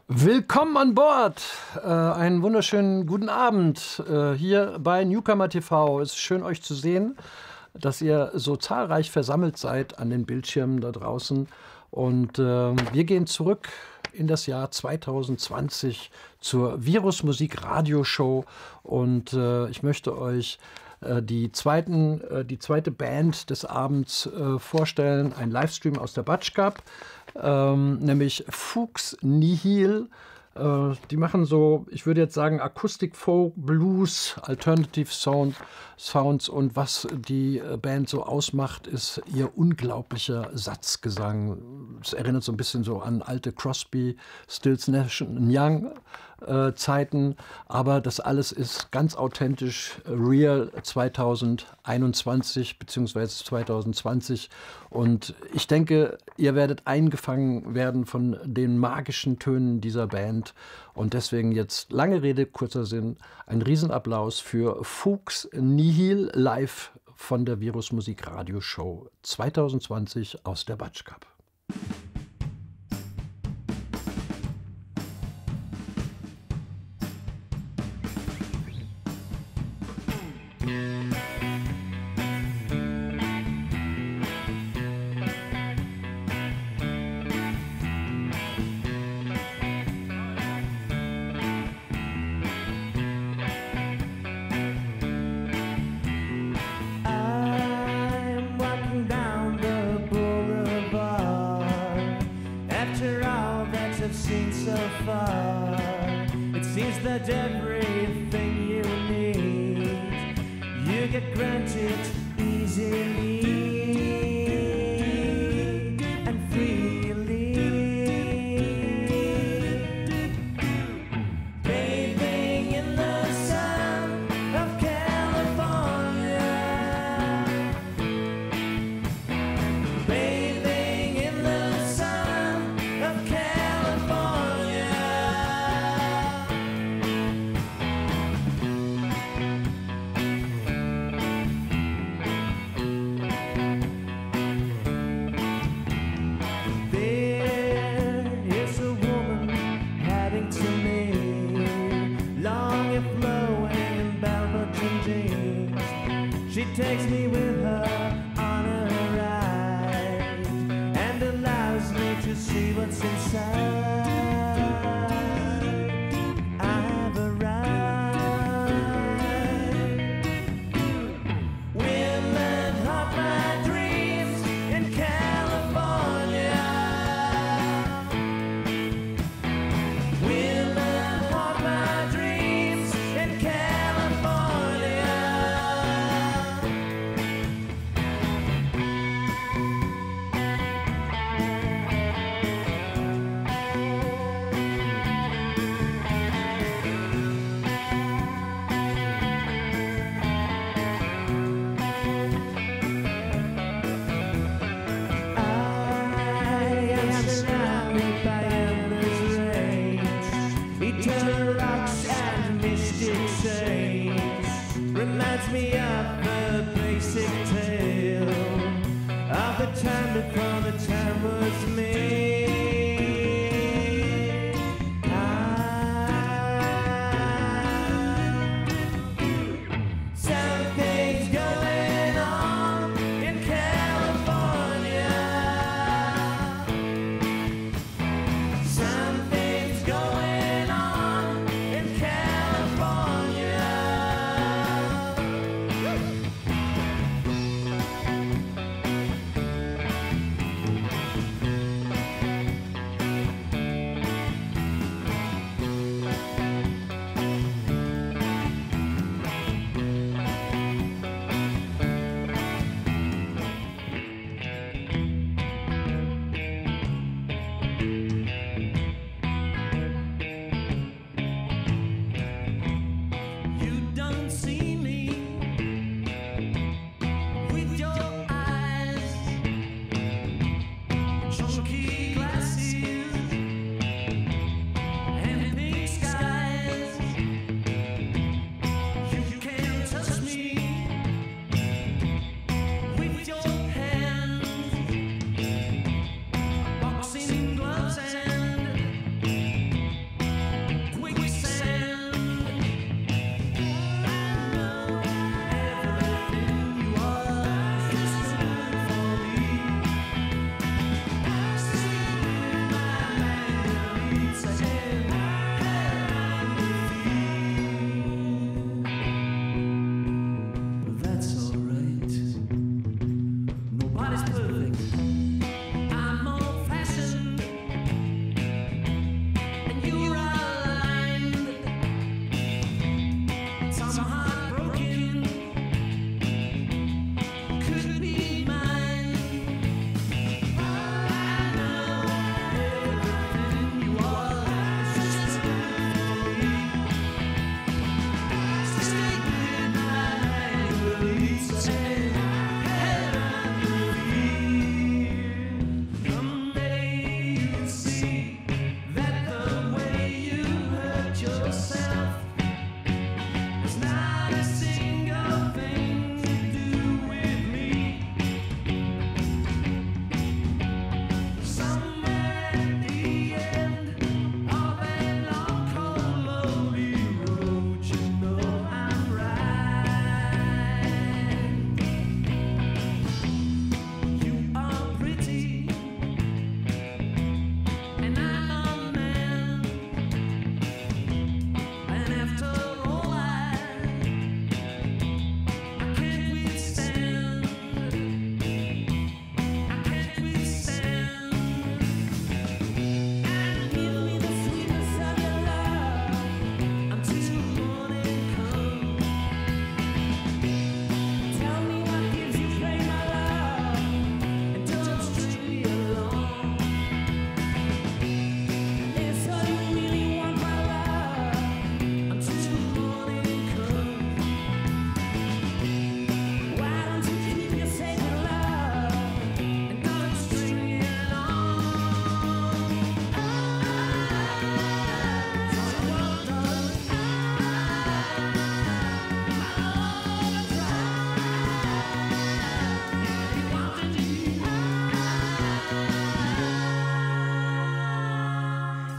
Willkommen an Bord. Einen wunderschönen guten Abend hier bei Newcomer TV. Es ist schön, euch zu sehen, dass ihr so zahlreich versammelt seid an den Bildschirmen da draußen. Und wir gehen zurück in das Jahr 2020 zur Virus-Musik Radioshow. Und ich möchte euch die zweite Band des Abends vorstellen, ein Livestream aus der Batsch Cup, nämlich Fuchs Nihil. Die machen so, ich würde jetzt sagen, Akustik, Folk, Blues, Alternative Sounds, und was die Band so ausmacht, ist ihr unglaublicher Satzgesang. Es erinnert so ein bisschen so an alte Crosby, Stills Nash Young Zeiten, aber das alles ist ganz authentisch, real 2021 bzw. 2020, und ich denke, ihr werdet eingefangen werden von den magischen Tönen dieser Band, und deswegen jetzt lange Rede, kurzer Sinn, ein Riesenapplaus für Fuchs Nihil live von der Virus-Musik Radioshow 2020 aus der Batsch Cup.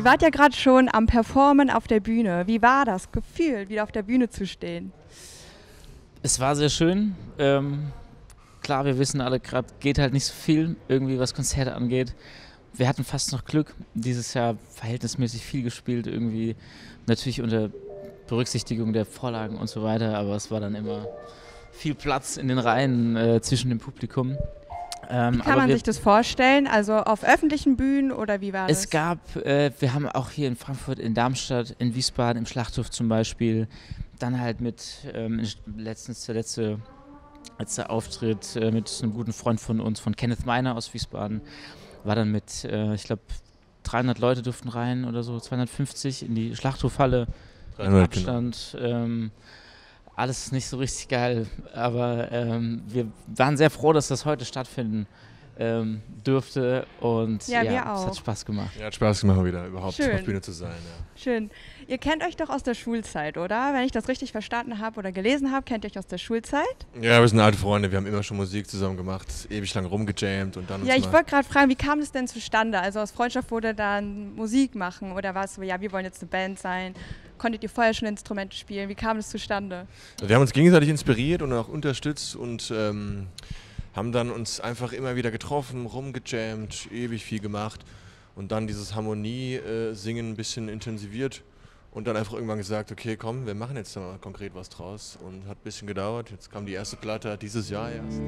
Ihr wart ja gerade schon am Performen auf der Bühne. Wie war das Gefühl, wieder auf der Bühne zu stehen? Es war sehr schön. Klar, wir wissen alle, gerade geht halt nicht so viel, irgendwie was Konzerte angeht. Wir hatten fast noch Glück. Dieses Jahr verhältnismäßig viel gespielt, irgendwie natürlich unter Berücksichtigung der Vorlagen und so weiter, aber es war dann immer viel Platz in den Reihen zwischen dem Publikum. Wie kann man sich das vorstellen? Also auf öffentlichen Bühnen oder wie war das? Es gab, wir haben auch hier in Frankfurt, in Darmstadt, in Wiesbaden, im Schlachthof zum Beispiel, dann halt mit letztens der letzte Auftritt mit einem guten Freund von uns, von Kenneth Meiner aus Wiesbaden, war dann mit, ich glaube, 300 Leute durften rein oder so, 250 in die Schlachthofhalle, mit Abstand. Alles nicht so richtig geil, aber wir waren sehr froh, dass das heute stattfinden dürfte und ja, wir auch. Es hat Spaß gemacht. Ja, hat Spaß gemacht, wieder überhaupt Schön. auf Bühne zu sein. Ja. Schön. Ihr kennt euch doch aus der Schulzeit, oder? Wenn ich das richtig verstanden habe oder gelesen habe, kennt ihr euch aus der Schulzeit? Ja, wir sind alte Freunde, wir haben immer schon Musik zusammen gemacht, ewig lang rumgejammt und dann... Ja, ich wollte gerade fragen, wie kam das denn zustande? Also aus Freundschaft wurde dann Musik machen oder war es so, ja, wir wollen jetzt eine Band sein? Konntet ihr vorher schon Instrumente spielen? Wie kam das zustande? Wir haben uns gegenseitig inspiriert und auch unterstützt und haben dann uns einfach immer wieder getroffen, rumgejammt, ewig viel gemacht und dann dieses Harmonie-Singen ein bisschen intensiviert und dann einfach irgendwann gesagt, okay, komm, wir machen jetzt da mal konkret was draus und hat ein bisschen gedauert. Jetzt kam die erste Platte dieses Jahr erst.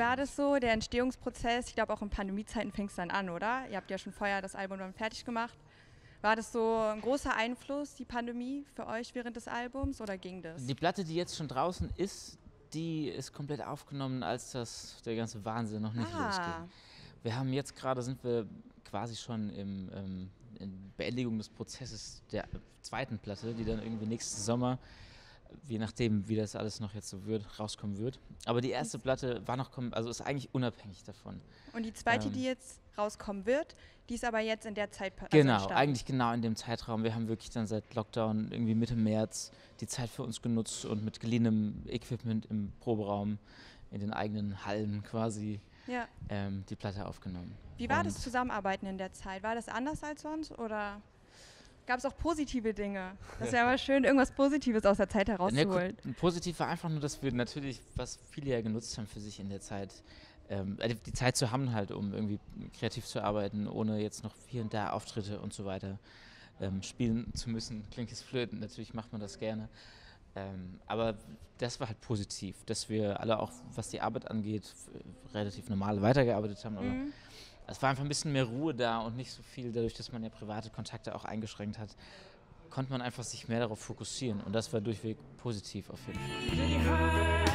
war das so, der Entstehungsprozess? Ich glaube, auch in Pandemiezeiten fing es dann an, oder? Ihr habt ja schon vorher das Album dann fertig gemacht. War das so ein großer Einfluss, die Pandemie, für euch während des Albums, oder ging das? Die Platte, die jetzt schon draußen ist, die ist komplett aufgenommen, als der ganze Wahnsinn noch nicht losging. Wir haben jetzt gerade, sind wir quasi schon in Beendigung des Prozesses der zweiten Platte, die dann irgendwie nächsten Sommer, je nachdem, wie das alles noch jetzt so wird, rauskommen wird. Aber die erste Platte war noch, also ist eigentlich unabhängig davon. Und die zweite, die jetzt rauskommen wird, die ist aber jetzt in der Zeit genau, entstanden. eigentlich genau in dem Zeitraum. Wir haben wirklich dann seit Lockdown irgendwie Mitte März die Zeit für uns genutzt und mit geliehenem Equipment im Proberaum in den eigenen Hallen quasi die Platte aufgenommen. Wie war das Zusammenarbeiten in der Zeit? War das anders als sonst oder gab es auch positive Dinge? Das ist ja immer schön, irgendwas Positives aus der Zeit herauszuholen. Positiv war einfach nur, dass wir natürlich, was viele ja genutzt haben für sich in der Zeit, die Zeit zu haben halt, um irgendwie kreativ zu arbeiten, ohne jetzt noch hier und da Auftritte und so weiter spielen zu müssen. Klingt jetzt flöten, natürlich macht man das gerne. Aber das war halt positiv, dass wir alle auch, was die Arbeit angeht, relativ normal weitergearbeitet haben. Aber es war einfach ein bisschen mehr Ruhe da und nicht so viel, dadurch, dass man ja private Kontakte auch eingeschränkt hat, konnte man einfach sich mehr darauf fokussieren. Und das war durchweg positiv auf jeden Fall.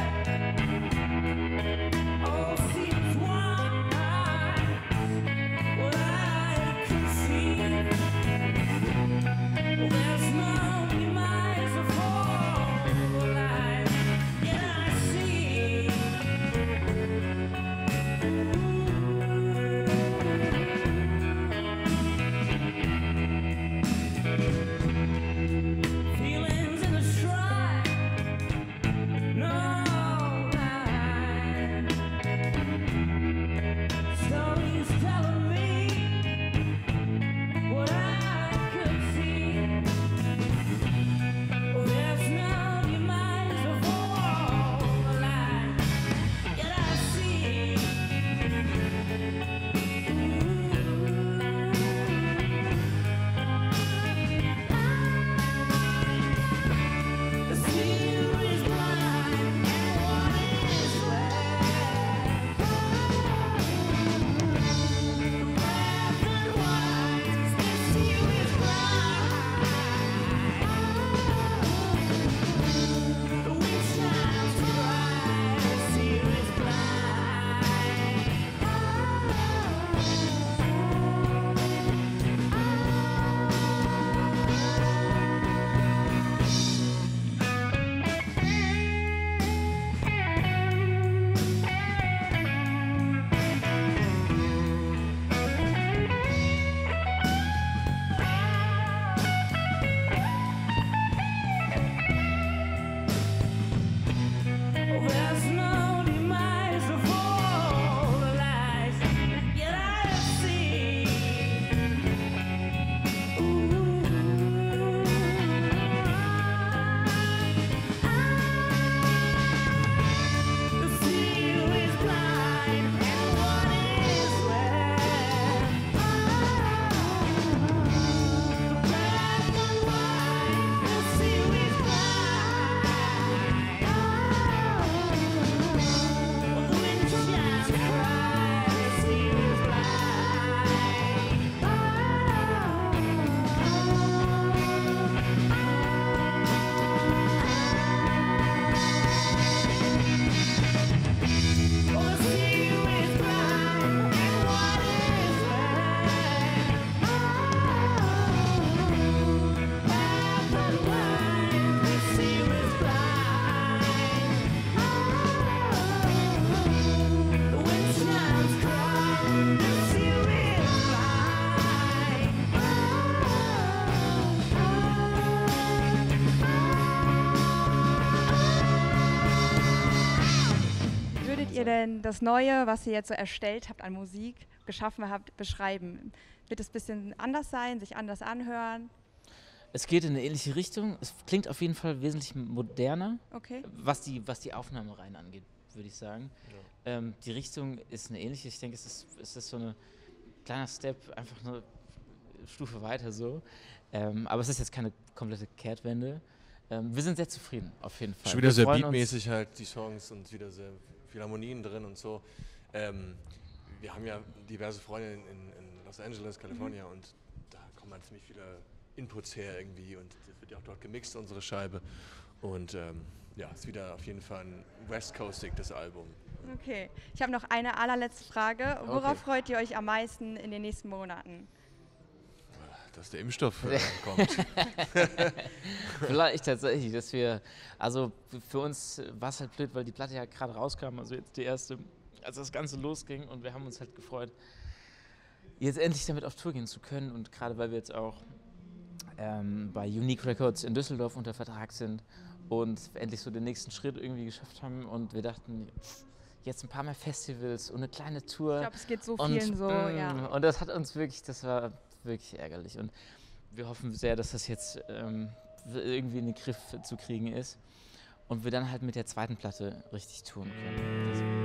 Ihr denn das Neue, was ihr jetzt so erstellt habt an Musik, geschaffen habt, beschreiben? Wird es ein bisschen anders sein, sich anders anhören? Es geht in eine ähnliche Richtung. Es klingt auf jeden Fall wesentlich moderner, okay, was die Aufnahmereihen angeht, würde ich sagen. Ja. Die Richtung ist eine ähnliche. Ich denke, es ist so ein kleiner Step, einfach eine Stufe weiter so. Aber es ist jetzt keine komplette Kehrtwende. Wir sind sehr zufrieden, auf jeden Fall. Schon wieder sehr beatmäßig halt, die Songs, und wieder sehr Philharmonien drin und so. Wir haben ja diverse Freunde in Los Angeles, Kalifornien und da kommen dann ziemlich viele Inputs her irgendwie und das wird ja auch dort gemixt, unsere Scheibe. Und ist wieder auf jeden Fall ein West Coastig, das Album. Okay, ich habe noch eine allerletzte Frage. Worauf freut ihr euch am meisten in den nächsten Monaten? Dass der Impfstoff kommt. Vielleicht tatsächlich, dass wir, also für uns war es halt blöd, weil die Platte ja gerade rauskam, also jetzt die erste, als das Ganze losging und wir haben uns halt gefreut, jetzt endlich damit auf Tour gehen zu können und gerade weil wir jetzt auch bei Unique Records in Düsseldorf unter Vertrag sind und endlich so den nächsten Schritt irgendwie geschafft haben und wir dachten, jetzt ein paar mehr Festivals und eine kleine Tour. Ich glaube, es geht so vielen so, ja. Und das hat uns wirklich, das war wirklich ärgerlich und wir hoffen sehr, dass das jetzt irgendwie in den Griff zu kriegen ist und wir dann halt mit der zweiten Platte richtig touren können.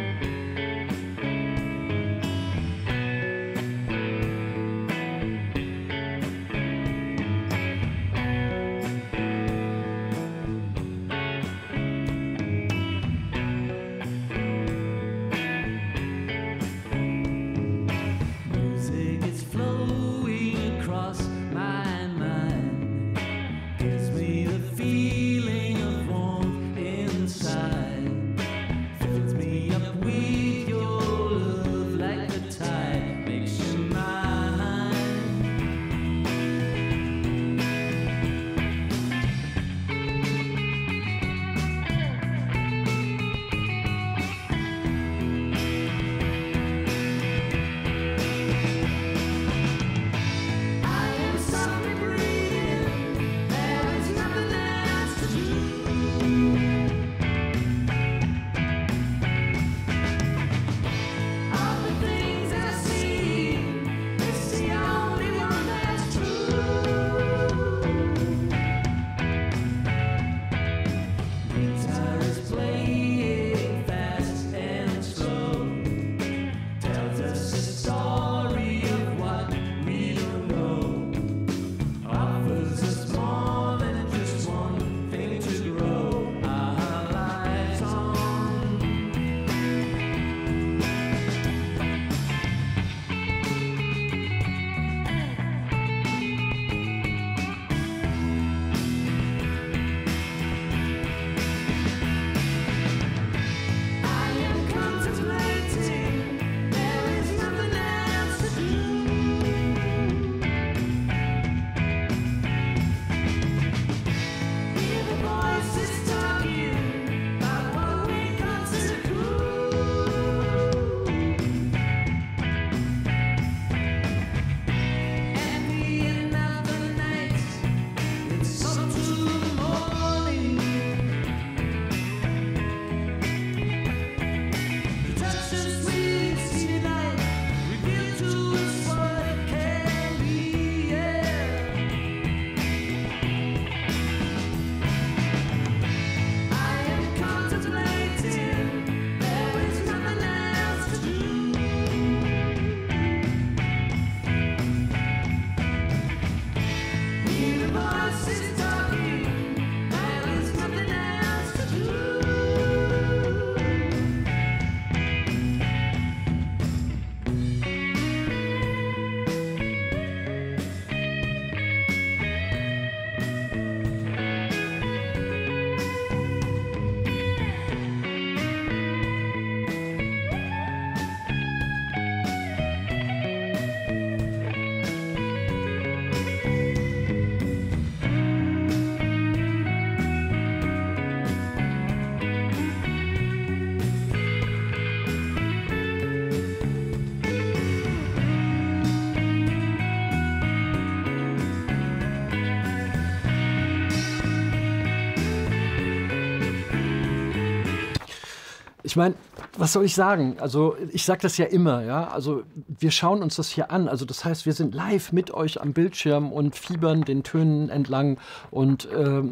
Ich meine, was soll ich sagen? Also ich sage das ja immer, ja. Also wir schauen uns das hier an. Also das heißt, wir sind live mit euch am Bildschirm und fiebern den Tönen entlang und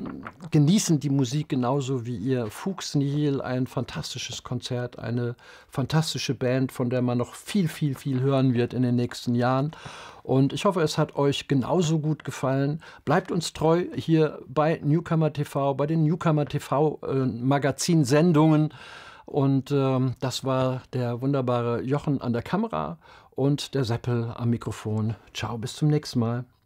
genießen die Musik genauso wie ihr. Fuchs Nihil, ein fantastisches Konzert, eine fantastische Band, von der man noch viel, viel, viel hören wird in den nächsten Jahren. Und ich hoffe, es hat euch genauso gut gefallen. Bleibt uns treu hier bei Newcomer TV, bei den Newcomer TV Magazinsendungen. Und das war der wunderbare Jochen an der Kamera und der Seppel am Mikrofon. Ciao, bis zum nächsten Mal.